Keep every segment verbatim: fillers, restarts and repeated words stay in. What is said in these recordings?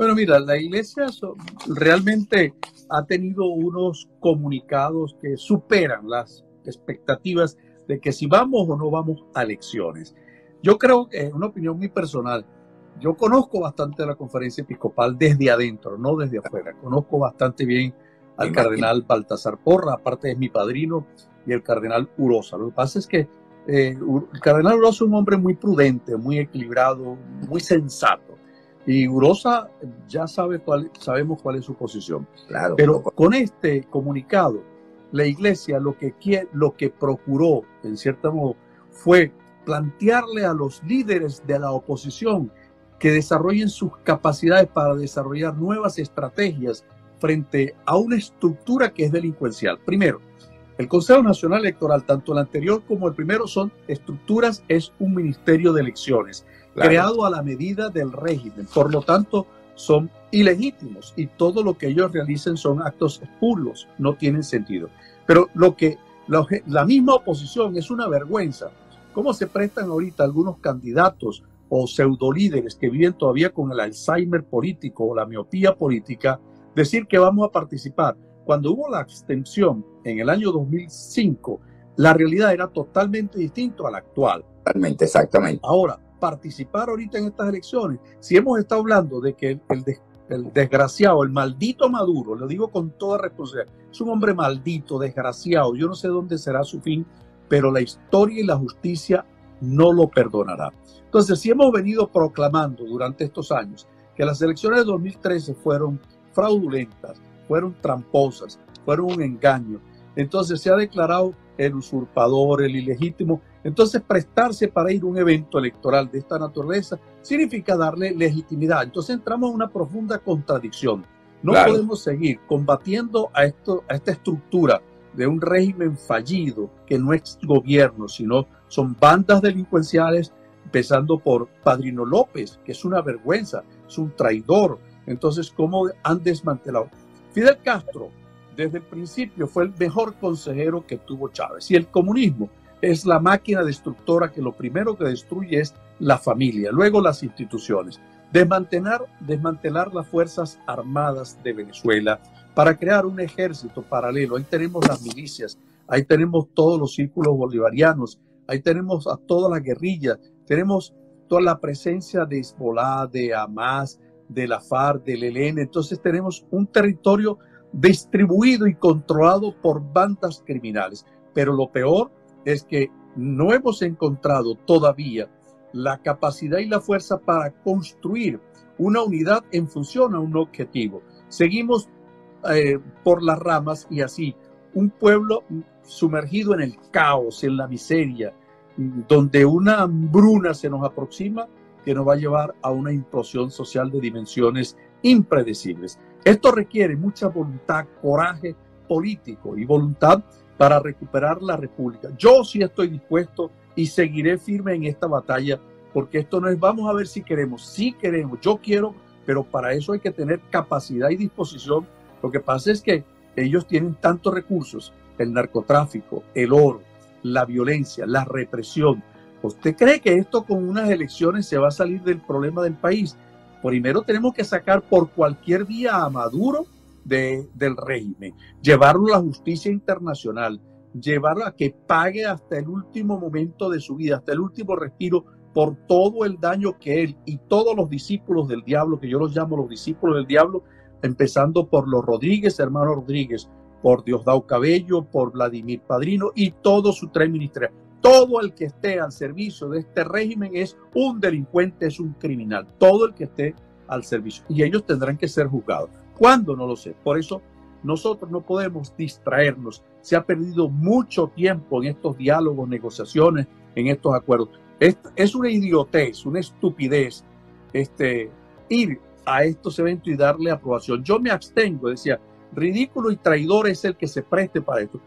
Bueno, mira, la iglesia so- realmente ha tenido unos comunicados que superan las expectativas de que si vamos o no vamos a elecciones. Yo creo que, es una opinión muy personal, yo conozco bastante la conferencia episcopal desde adentro, no desde afuera. Conozco bastante bien Me al imagino. cardenal Baltasar Porra, aparte es mi padrino, y el cardenal Urosa. Lo que pasa es que eh, el cardenal Urosa es un hombre muy prudente, muy equilibrado, muy sensato. Y Urosa ya sabe cuál, sabemos cuál es su posición. Claro, Pero loco. con este comunicado, la iglesia lo que, quiere, lo que procuró, en cierto modo, fue plantearle a los líderes de la oposición que desarrollen sus capacidades para desarrollar nuevas estrategias frente a una estructura que es delincuencial. Primero, el Consejo Nacional Electoral, tanto el anterior como el primero, son estructuras, es un ministerio de elecciones, claro, creado a la medida del régimen. Por lo tanto, son ilegítimos y todo lo que ellos realicen son actos espurios, no tienen sentido. Pero lo que la, la misma oposición es una vergüenza. ¿Cómo se prestan ahorita algunos candidatos o pseudolíderes que viven todavía con el Alzheimer político o la miopía política, decir que vamos a participar? Cuando hubo la abstención en el año dos mil cinco, la realidad era totalmente distinta a la actual. Totalmente, exactamente. Ahora, participar ahorita en estas elecciones, si hemos estado hablando de que el, el, el desgraciado, el maldito Maduro, lo digo con toda responsabilidad, es un hombre maldito, desgraciado, yo no sé dónde será su fin, pero la historia y la justicia no lo perdonará. Entonces, si hemos venido proclamando durante estos años que las elecciones de dos mil trece fueron fraudulentas, fueron tramposas, fueron un engaño, entonces se ha declarado el usurpador, el ilegítimo. Entonces, prestarse para ir a un evento electoral de esta naturaleza significa darle legitimidad. Entonces, entramos en una profunda contradicción. No claro. podemos seguir combatiendo a, esto, a esta estructura de un régimen fallido que no es gobierno, sino son bandas delincuenciales, empezando por Padrino López, que es una vergüenza, es un traidor. Entonces, ¿cómo han desmantelado? Fidel Castro, desde el principio, fue el mejor consejero que tuvo Chávez. Y el comunismo es la máquina destructora que lo primero que destruye es la familia, luego las instituciones. Desmantelar, desmantelar las Fuerzas Armadas de Venezuela para crear un ejército paralelo. Ahí tenemos las milicias, ahí tenemos todos los círculos bolivarianos, ahí tenemos a todas las guerrillas, tenemos toda la presencia de Hezbollah, de Hamas, de la FARC, del E L N. Entonces tenemos un territorio distribuido y controlado por bandas criminales. Pero lo peor es que no hemos encontrado todavía la capacidad y la fuerza para construir una unidad en función a un objetivo. Seguimos eh, por las ramas y así, un pueblo sumergido en el caos, en la miseria, donde una hambruna se nos aproxima que nos va a llevar a una implosión social de dimensiones impredecibles. Esto requiere mucha voluntad, coraje político y voluntad para recuperar la República. Yo sí estoy dispuesto y seguiré firme en esta batalla, porque esto no es vamos a ver si queremos, sí queremos, yo quiero, pero para eso hay que tener capacidad y disposición. Lo que pasa es que ellos tienen tantos recursos, el narcotráfico, el oro, la violencia, la represión. ¿Usted cree que esto con unas elecciones se va a salir del problema del país? Primero tenemos que sacar por cualquier vía a Maduro de, del régimen, llevarlo a la justicia internacional, llevarlo a que pague hasta el último momento de su vida, hasta el último respiro, por todo el daño que él y todos los discípulos del diablo, que yo los llamo los discípulos del diablo, empezando por los Rodríguez, hermano Rodríguez, por Diosdado Cabello, por Vladimir Padrino y todo su tren ministerial. Todo el que esté al servicio de este régimen es un delincuente, es un criminal. Todo el que esté al servicio. Y ellos tendrán que ser juzgados. ¿Cuándo? No lo sé. Por eso nosotros no podemos distraernos. Se ha perdido mucho tiempo en estos diálogos, negociaciones, en estos acuerdos. Es, es una idiotez, una estupidez este, ir a estos eventos y darle aprobación. Yo me abstengo, decía, ridículo y traidor es el que se preste para esto.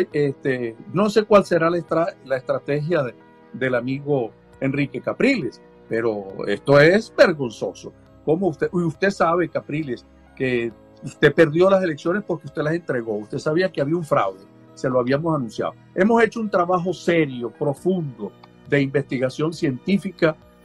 Este, no sé cuál será la, estra, la estrategia de, del amigo Enrique Capriles, pero esto es vergonzoso. Como usted, y usted sabe, Capriles, que usted perdió las elecciones porque usted las entregó. Usted sabía que había un fraude, se lo habíamos anunciado. Hemos hecho un trabajo serio, profundo, de investigación científica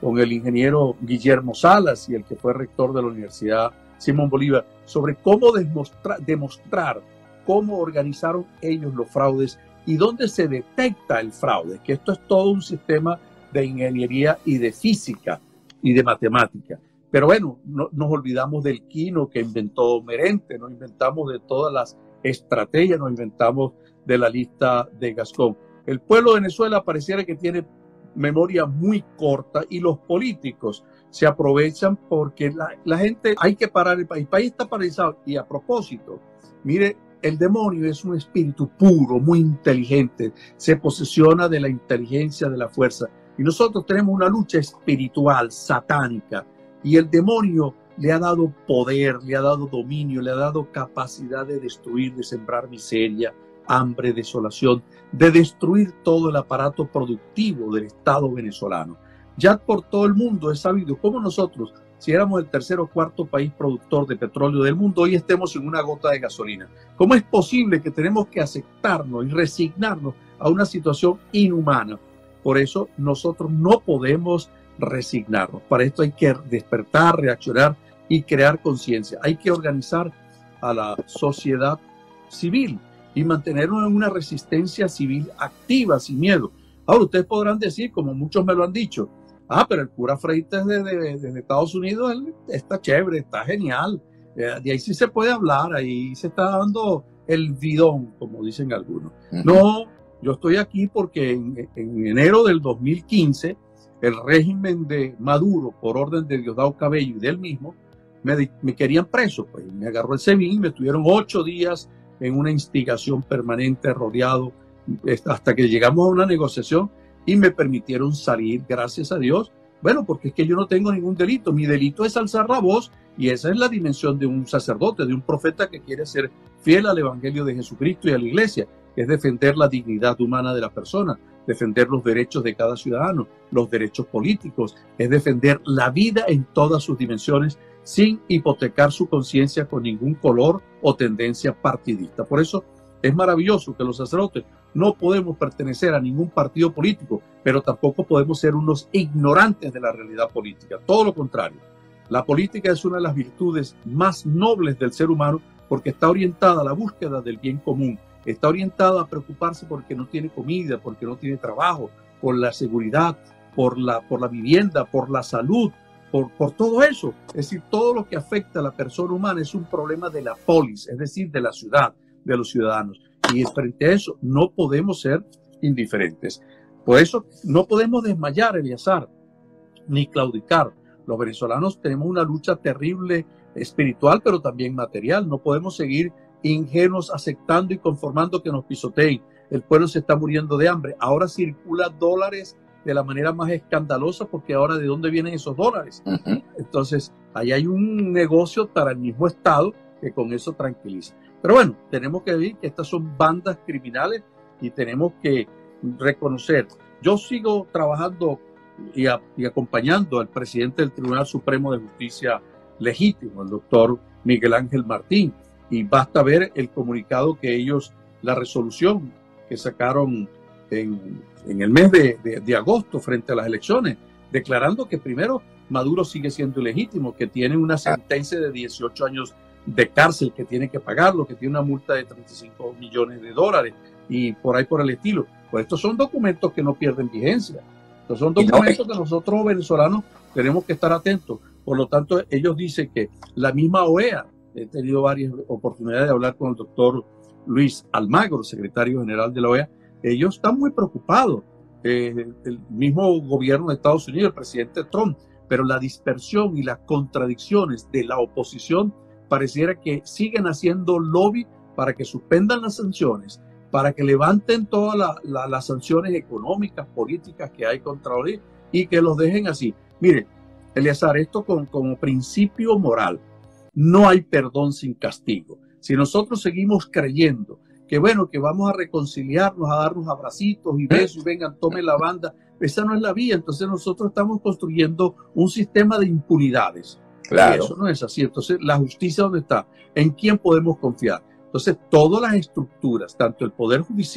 con el ingeniero Guillermo Salas y el que fue rector de la Universidad Simón Bolívar, sobre cómo demostrar, demostrar cómo organizaron ellos los fraudes y dónde se detecta el fraude, que esto es todo un sistema de ingeniería y de física y de matemática. Pero bueno, no, nos olvidamos del quino que inventó Merente, nos inventamos de todas las estrategias, nos inventamos de la lista de Gascón. El pueblo de Venezuela pareciera que tiene memoria muy corta y los políticos se aprovechan porque la, la gente, hay que parar el país. El país está paralizado. Y a propósito, mire, el demonio es un espíritu puro, muy inteligente, se posesiona de la inteligencia, de la fuerza. Y nosotros tenemos una lucha espiritual, satánica, y el demonio le ha dado poder, le ha dado dominio, le ha dado capacidad de destruir, de sembrar miseria, hambre, desolación, de destruir todo el aparato productivo del Estado venezolano. Ya por todo el mundo es sabido cómo nosotros, si éramos el tercer o cuarto país productor de petróleo del mundo, hoy estemos en una gota de gasolina. ¿Cómo es posible que tenemos que aceptarnos y resignarnos a una situación inhumana? Por eso nosotros no podemos resignarnos. Para esto hay que despertar, reaccionar y crear conciencia. Hay que organizar a la sociedad civil y mantenernos en una resistencia civil activa, sin miedo. Ahora, ustedes podrán decir, como muchos me lo han dicho, ah, pero el cura Freitas desde, desde Estados Unidos, él está chévere, está genial. Eh, de ahí sí se puede hablar, ahí se está dando el bidón, como dicen algunos. Uh-huh. No, yo estoy aquí porque en, en enero del dos mil quince, el régimen de Maduro, por orden de Diosdado Cabello y de él mismo, me, me querían preso. Pues me agarró el SEBIN, me tuvieron ocho días en una instigación permanente, rodeado, hasta que llegamos a una negociación y me permitieron salir, gracias a Dios. Bueno, porque es que yo no tengo ningún delito. Mi delito es alzar la voz, y esa es la dimensión de un sacerdote, de un profeta que quiere ser fiel al Evangelio de Jesucristo y a la Iglesia, que es defender la dignidad humana de la persona, defender los derechos de cada ciudadano, los derechos políticos, es defender la vida en todas sus dimensiones sin hipotecar su conciencia con ningún color o tendencia partidista. Por eso es maravilloso que los sacerdotes no podemos pertenecer a ningún partido político, pero tampoco podemos ser unos ignorantes de la realidad política. Todo lo contrario. La política es una de las virtudes más nobles del ser humano porque está orientada a la búsqueda del bien común. Está orientada a preocuparse porque no tiene comida, porque no tiene trabajo, por la seguridad, por la, por la vivienda, por la salud, por, por todo eso. Es decir, todo lo que afecta a la persona humana es un problema de la polis, es decir, de la ciudad, de los ciudadanos. Y frente a eso no podemos ser indiferentes. Por eso no podemos desmayar, Eleazar, ni claudicar. Los venezolanos tenemos una lucha terrible espiritual, pero también material. No podemos seguir ingenuos aceptando y conformando que nos pisoteen. El pueblo se está muriendo de hambre. Ahora circulan dólares de la manera más escandalosa, porque ahora ¿de dónde vienen esos dólares? Uh-huh. Entonces, ahí hay un negocio para el mismo Estado que con eso tranquiliza. Pero bueno, tenemos que ver que estas son bandas criminales y tenemos que reconocer. Yo sigo trabajando y, a, y acompañando al presidente del Tribunal Supremo de Justicia legítimo, el doctor Miguel Ángel Martín, y basta ver el comunicado que ellos, la resolución que sacaron en, en el mes de, de, de agosto frente a las elecciones, declarando que primero Maduro sigue siendo ilegítimo, que tiene una sentencia de dieciocho años de cárcel que tiene que pagarlo, que tiene una multa de treinta y cinco millones de dólares y por ahí por el estilo. Pues estos son documentos que no pierden vigencia. Estos son documentos que nosotros venezolanos tenemos que estar atentos. Por lo tanto, ellos dicen que la misma O E A, he tenido varias oportunidades de hablar con el doctor Luis Almagro, secretario general de la O E A, ellos están muy preocupados. Eh, el mismo gobierno de Estados Unidos, el presidente Trump, pero la dispersión y las contradicciones de la oposición pareciera que siguen haciendo lobby para que suspendan las sanciones, para que levanten todas la, la, las sanciones económicas, políticas que hay contra Odí y que los dejen así. Mire, Eleazar, esto con, como principio moral, no hay perdón sin castigo. Si nosotros seguimos creyendo que bueno, que vamos a reconciliarnos, a darnos abracitos y besos y vengan, tomen la banda, esa no es la vía. Entonces nosotros estamos construyendo un sistema de impunidades. Claro. Y eso no es así. Entonces, ¿la justicia dónde está? ¿En quién podemos confiar? Entonces, todas las estructuras, tanto el Poder Judicial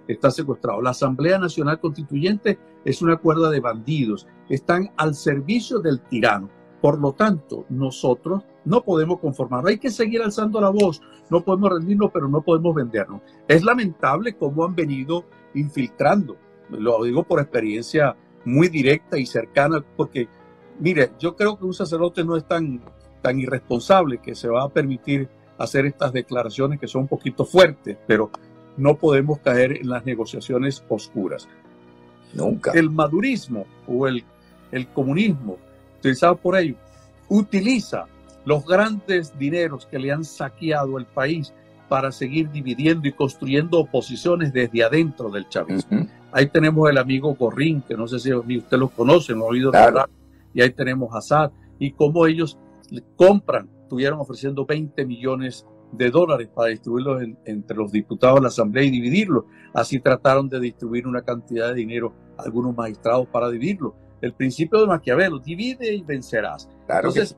está secuestrado. La Asamblea Nacional Constituyente es una cuerda de bandidos, están al servicio del tirano. Por lo tanto, nosotros no podemos conformarnos, hay que seguir alzando la voz, no podemos rendirnos, pero no podemos vendernos. Es lamentable cómo han venido infiltrando, lo digo por experiencia muy directa y cercana, porque, mire, yo creo que un sacerdote no es tan, tan irresponsable que se va a permitir hacer estas declaraciones que son un poquito fuertes, pero no podemos caer en las negociaciones oscuras. Nunca. El madurismo o el, el comunismo, utilizado por ellos, utiliza los grandes dineros que le han saqueado el país para seguir dividiendo y construyendo oposiciones desde adentro del chavismo. Uh-huh. Ahí tenemos el amigo Gorrín, que no sé si usted lo conoce, lo ha oído claro. hablar, y ahí tenemos a Assad, y cómo ellos compran, estuvieron ofreciendo veinte millones de dólares para distribuirlos en, entre los diputados de la Asamblea y dividirlos. Así trataron de distribuir una cantidad de dinero a algunos magistrados para dividirlo. El principio de Maquiavelo, divide y vencerás. Claro. Entonces,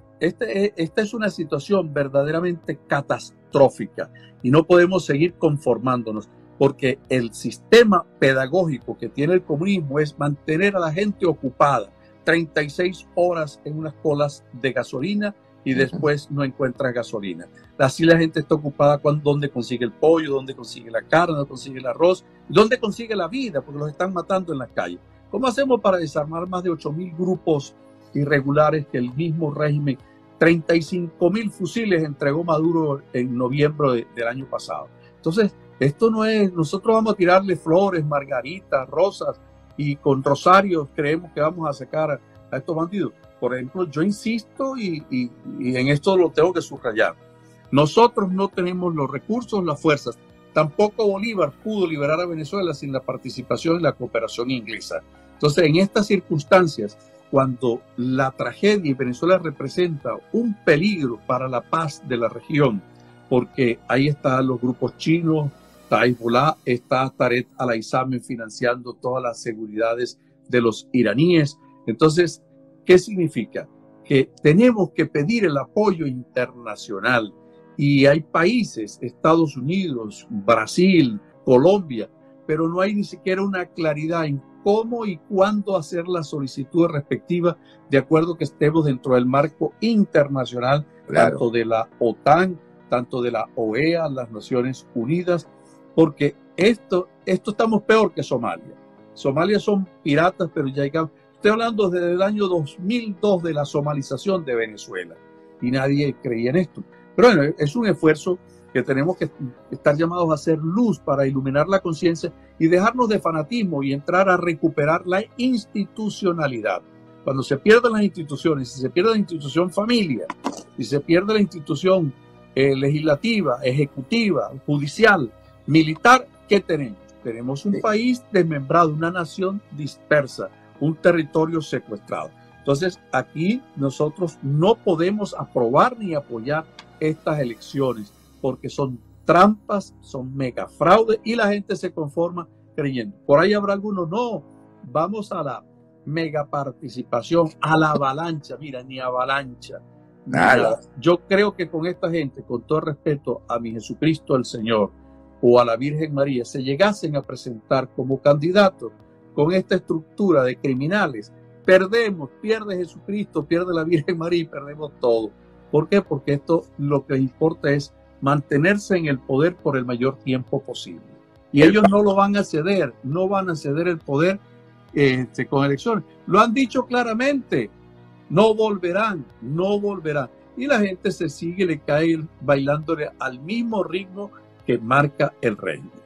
este, esta es una situación verdaderamente catastrófica y no podemos seguir conformándonos, porque el sistema pedagógico que tiene el comunismo es mantener a la gente ocupada treinta y seis horas en unas colas de gasolina y después no encuentra gasolina. Así la gente está ocupada con dónde consigue el pollo, dónde consigue la carne, dónde consigue el arroz, dónde consigue la vida, porque los están matando en las calles. ¿Cómo hacemos para desarmar más de ocho mil grupos irregulares que el mismo régimen, treinta y cinco mil fusiles entregó Maduro en noviembre de, del año pasado? Entonces, esto no es, nosotros vamos a tirarle flores, margaritas, rosas, y con rosarios creemos que vamos a sacar a, a estos bandidos. Por ejemplo, yo insisto y, y, y en esto lo tengo que subrayar. Nosotros no tenemos los recursos, las fuerzas. Tampoco Bolívar pudo liberar a Venezuela sin la participación en la cooperación inglesa. Entonces, en estas circunstancias, cuando la tragedia y Venezuela representa un peligro para la paz de la región, porque ahí están los grupos chinos, está Hezbollah, está Tarek al-Aissami financiando todas las seguridades de los iraníes. Entonces, ¿qué significa? Que tenemos que pedir el apoyo internacional. Y hay países, Estados Unidos, Brasil, Colombia, pero no hay ni siquiera una claridad en cómo y cuándo hacer las solicitudes respectivas de acuerdo que estemos dentro del marco internacional, claro, tanto de la OTAN, tanto de la O E A, las Naciones Unidas, porque esto, esto estamos peor que Somalia. Somalia son piratas, pero ya llegamos. Estoy hablando desde el año dos mil dos de la somalización de Venezuela y nadie creía en esto. Pero bueno, es un esfuerzo que tenemos que estar llamados a hacer luz para iluminar la conciencia y dejarnos de fanatismo y entrar a recuperar la institucionalidad. Cuando se pierden las instituciones, si se pierde la institución familia, si se pierde la institución eh, legislativa, ejecutiva, judicial, militar, ¿qué tenemos? Tenemos un país desmembrado, una nación dispersa, un territorio secuestrado. Entonces, aquí nosotros no podemos aprobar ni apoyar estas elecciones porque son trampas, son mega fraudes y la gente se conforma creyendo. Por ahí habrá algunos, no, vamos a la mega participación, a la avalancha. Mira, ni avalancha. Nada. Nada. Yo creo que con esta gente, con todo respeto a mi Jesucristo el Señor o a la Virgen María, se llegasen a presentar como candidatos con esta estructura de criminales, perdemos, pierde Jesucristo, pierde la Virgen María y perdemos todo. ¿Por qué? Porque esto lo que importa es mantenerse en el poder por el mayor tiempo posible. Y ellos no lo van a ceder, no van a ceder el poder este, con elecciones. Lo han dicho claramente, no volverán, no volverán. Y la gente se sigue, le cae bailándole al mismo ritmo que marca el régimen.